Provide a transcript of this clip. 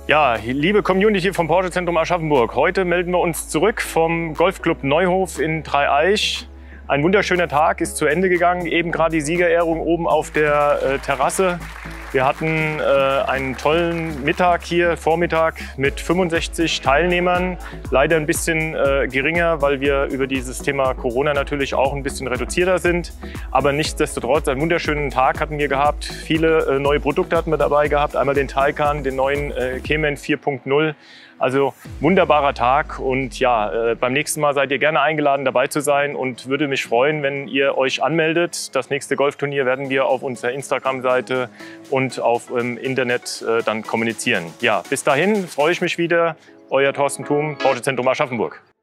Ja, liebe Community vom Porsche Zentrum Aschaffenburg, heute melden wir uns zurück vom Golfclub Neuhof in Dreieich. Ein wunderschöner Tag ist zu Ende gegangen, eben gerade die Siegerehrung oben auf der Terrasse. Wir hatten einen tollen Mittag hier, Vormittag, mit 65 Teilnehmern. Leider ein bisschen geringer, weil wir über dieses Thema Corona natürlich auch ein bisschen reduzierter sind. Aber nichtsdestotrotz, einen wunderschönen Tag hatten wir gehabt. Viele neue Produkte hatten wir dabei gehabt. Einmal den Taycan, den neuen Cayman 4.0. Also wunderbarer Tag und ja, beim nächsten Mal seid ihr gerne eingeladen, dabei zu sein und würde mich freuen, wenn ihr euch anmeldet. Das nächste Golfturnier werden wir auf unserer Instagram-Seite und auf im Internet dann kommunizieren. Ja, bis dahin freue ich mich wieder. Euer Thorsten Thum, Porsche Zentrum Aschaffenburg.